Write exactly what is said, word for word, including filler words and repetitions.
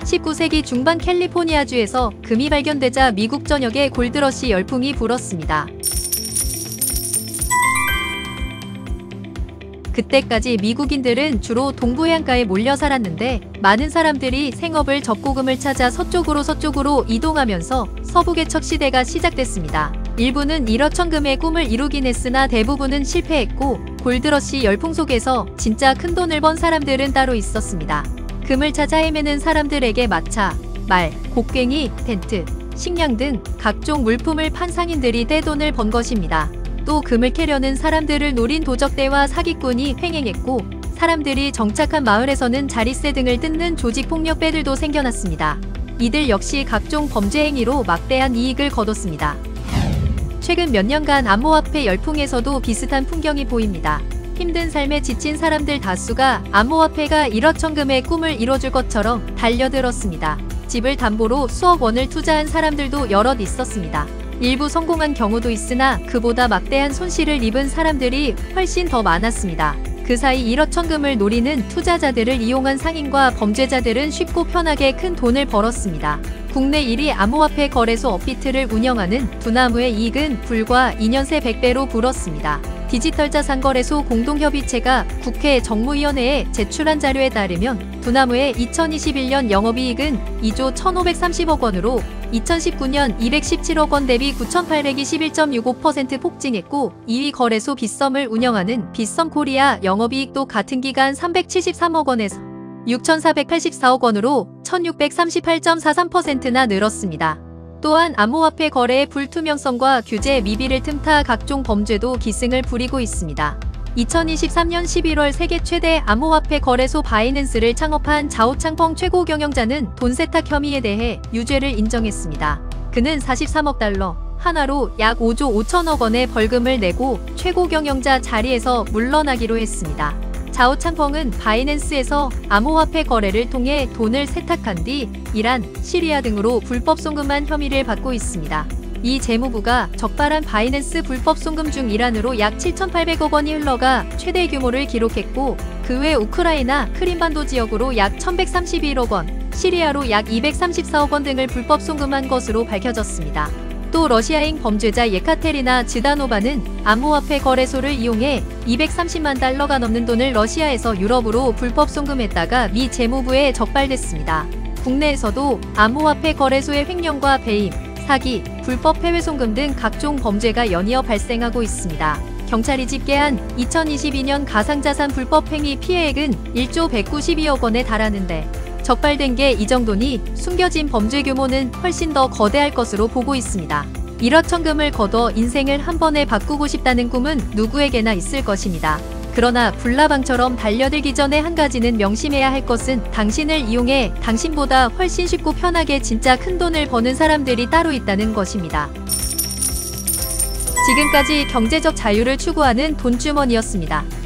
십구 세기 중반 캘리포니아주에서 금이 발견되자 미국 전역에 골드러시 열풍이 불었습니다. 그때까지 미국인들은 주로 동부 해안가에 몰려 살았는데 많은 사람들이 생업을 적고금을 찾아 서쪽으로 서쪽으로 이동하면서 서부 개척 시대가 시작됐습니다. 일부는 일어천금의 꿈을 이루긴 했으나 대부분은 실패했고 골드러시 열풍 속에서 진짜 큰돈을 번 사람들은 따로 있었습니다. 금을 찾아 헤매는 사람들에게 마차, 말, 곡괭이, 텐트, 식량 등 각종 물품을 판 상인들이 떼돈을 번 것입니다. 또 금을 캐려는 사람들을 노린 도적대와 사기꾼이 횡행했고 사람들이 정착한 마을에서는 자릿세 등을 뜯는 조직폭력배들도 생겨났습니다. 이들 역시 각종 범죄 행위로 막대한 이익을 거뒀습니다. 최근 몇 년간 암호화폐 열풍에서도 비슷한 풍경이 보입니다. 힘든 삶에 지친 사람들 다수가 암호화폐가 일어천금의 꿈을 이뤄줄 것처럼 달려들었습니다. 집을 담보로 수억 원을 투자한 사람들도 여럿 있었습니다. 일부 성공한 경우도 있으나 그보다 막대한 손실을 입은 사람들이 훨씬 더 많았습니다. 그 사이 일어천금을 노리는 투자자들을 이용한 상인과 범죄자들은 쉽고 편하게 큰 돈을 벌었습니다. 국내 일 위 암호화폐 거래소 업비트를 운영하는 두나무의 이익은 불과 이 년 새 백 배로 불었습니다. 디지털자산거래소 공동협의체가 국회 정무위원회에 제출한 자료에 따르면 두나무의 이천이십일 년 영업이익은 이조 천오백삼십억 원으로 이천십구 년 이백십칠억 원 대비 구천팔백이십일 점 육오 퍼센트 폭증했고 이 위 거래소 빗썸을 운영하는 빗썸코리아 영업이익도 같은 기간 삼백칠십삼억 원에서 육천사백팔십사억 원으로 천육백삼십팔 점 사삼 퍼센트나 늘었습니다. 또한 암호화폐 거래의 불투명성과 규제 미비를 틈타 각종 범죄도 기승을 부리고 있습니다. 이천이십삼 년 십일월 세계 최대 암호화폐 거래소 바이낸스를 창업한 자오창펑 최고 경영자는 돈 세탁 혐의에 대해 유죄를 인정했습니다. 그는 사십삼억 달러, 하나로 약 오조 오천억 원의 벌금을 내고 최고 경영자 자리에서 물러나기로 했습니다. 자오창펑은 바이낸스에서 암호화폐 거래를 통해 돈을 세탁한 뒤 이란, 시리아 등으로 불법 송금한 혐의를 받고 있습니다. 이 재무부가 적발한 바이낸스 불법 송금 중 이란으로 약 칠천팔백억 원이 흘러가 최대 규모를 기록했고 그 외 우크라이나, 크림반도 지역으로 약 천백삼십일억 원, 시리아로 약 이백삼십사억 원 등을 불법 송금한 것으로 밝혀졌습니다. 또 러시아행 범죄자 예카테리나 즈다노바는 암호화폐 거래소를 이용해 이백삼십만 달러가 넘는 돈을 러시아에서 유럽으로 불법 송금했다가 미 재무부에 적발됐습니다. 국내에서도 암호화폐 거래소의 횡령과 배임, 사기, 불법 해외 송금 등 각종 범죄가 연이어 발생하고 있습니다. 경찰이 집계한 이천이십이 년 가상자산 불법 행위 피해액은 일조 백구십이억 원에 달하는데 적발된 게 이 정도니 숨겨진 범죄 규모는 훨씬 더 거대할 것으로 보고 있습니다. 일어천금을 거둬 인생을 한 번에 바꾸고 싶다는 꿈은 누구에게나 있을 것입니다. 그러나 불나방처럼 달려들기 전에 한 가지는 명심해야 할 것은 당신을 이용해 당신보다 훨씬 쉽고 편하게 진짜 큰 돈을 버는 사람들이 따로 있다는 것입니다. 지금까지 경제적 자유를 추구하는 돈주머니였습니다.